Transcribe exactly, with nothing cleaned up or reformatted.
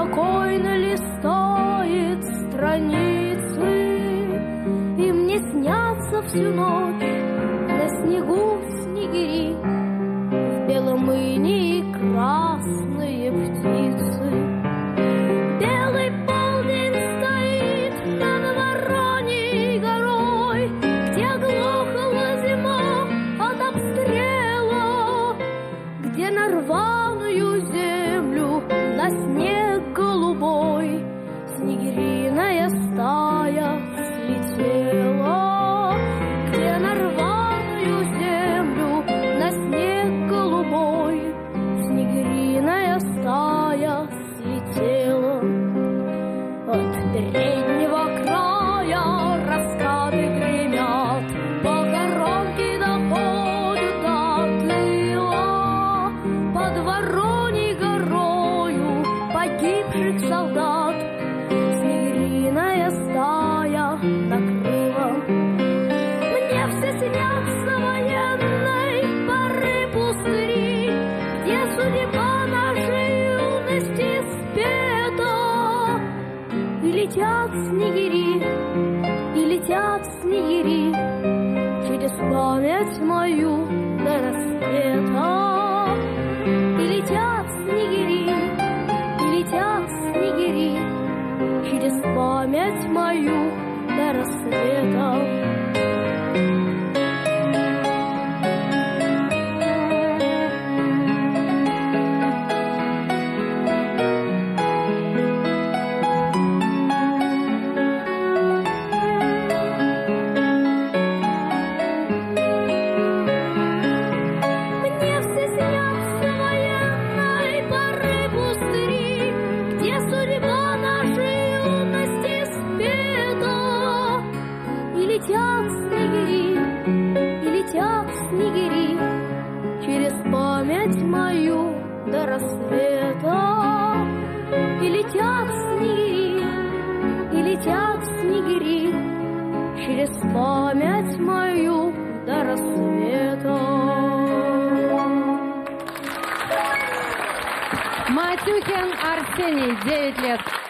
спокойно листает страницы, и мне снятся всю ночь на снегу снегири, в белом инии красные птицы. Белый полдень стоит над Вороньей горой, где глохла зима от обстрела, где на рваную землю на снег голубой снегириная стая слетела, где на рваную землю на снег голубой снегириная стая слетела. От переднего края раскаты гремят, похоронки доходят до тыла. Под Вороньей горою погибших солдат снегириная стая накрыла. Мне все снятся военной поры пустыри, где судьба нашей юности спета. И летят снегири, и летят снегири через память мою до рассвета. И летят снегири, и летят снегири через память мою до рассвета. Летят снегири, и летят снегири через память мою до рассвета. И летят снегири, и летят снегири через память мою до рассвета. Матюхин Арсений, девять лет.